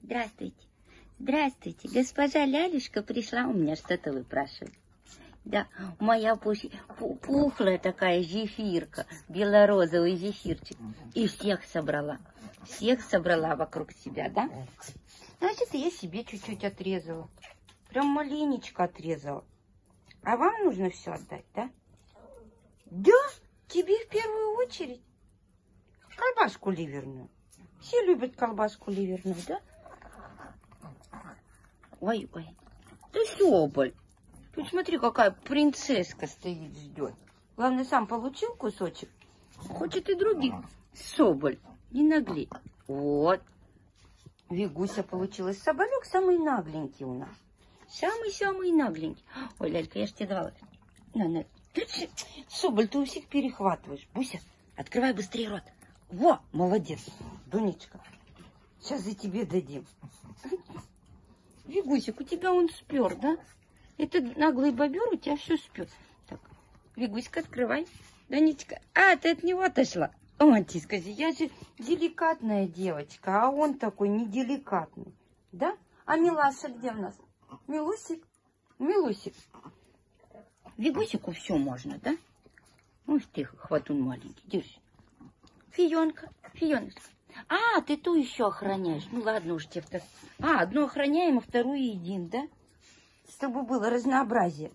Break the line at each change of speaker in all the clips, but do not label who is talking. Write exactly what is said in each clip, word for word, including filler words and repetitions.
Здравствуйте. Здравствуйте. Госпожа Лялюшка пришла у меня что-то выпрашивать. Да, моя пуш... пухлая такая зефирка, белорозовый зефирчик. И всех собрала. Всех собрала вокруг себя, да? Значит, я себе чуть-чуть отрезала. Прям маленечко отрезала. А вам нужно все отдать, да? Да, тебе в первую очередь. Колбаску ливерную. Все любят колбаску ливерную, да? Ой, ой. Ты соболь. Тут смотри, какая принцесска стоит, ждет. Главное, сам получил кусочек. Хочет и других. Соболь, не наглей. Вот. Вигуся получилась. Соболек самый нагленький у нас. Самый-самый нагленький. Ой, Лялька, я ж тебе давала. На, на. Соболь, ты у всех перехватываешь. Буся, открывай быстрее рот. Во, молодец, Дунечка. Сейчас за тебе дадим. Вигусик, у тебя он спер, да? Этот наглый бобер у тебя все спер. Так, Вигуська, открывай. Донечка, а, ты от него отошла. О, ты скажи, я же деликатная девочка, а он такой неделикатный. Да? А Милаша где у нас? Милусик? Милусик. Вигусику все можно, да? Ух ты, хватун маленький, держи. Фионка, Фионочка. А, ты ту еще охраняешь. Ну ладно уж тебе втор... А, одну охраняем, а вторую едим, да? Чтобы было разнообразие.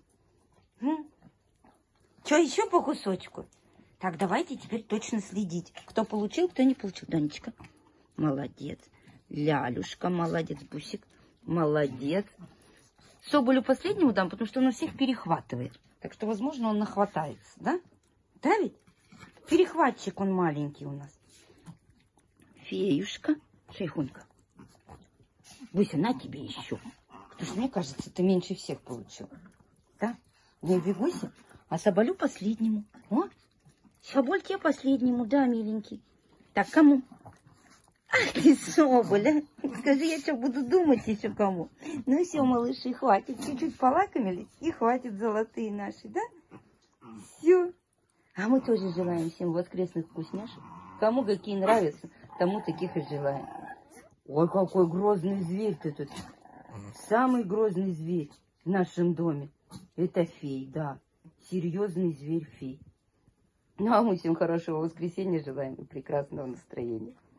Что, еще по кусочку? Так, давайте теперь точно следить. Кто получил, кто не получил. Донечка, молодец. Лялюшка, молодец. Бусик, молодец. Соболю последнему дам, потому что он у всех перехватывает. Так что, возможно, он нахватается, да? Да ведь? Перехватчик он маленький у нас. Феюшка, шейхунька. Буся, на тебе еще. Потому что, мне кажется, ты меньше всех получил. Да? Не Вигуся, а Соболю последнему. О, Соболь тебе последнему, да, миленький. Так, кому? Ах ты, Соболь, а? Скажи, я что буду думать еще кому? Ну все, малыши, хватит. Чуть-чуть полакомились, и хватит золотые наши, да? Все. А мы тоже желаем всем воскресных вкусняшек. Кому какие нравятся, тому таких и желаем. Ой, какой грозный зверь ты тут. Самый грозный зверь в нашем доме. Это фей, да. Серьезный зверь фей. Ну, а мы всем хорошего воскресенья желаем и прекрасного настроения.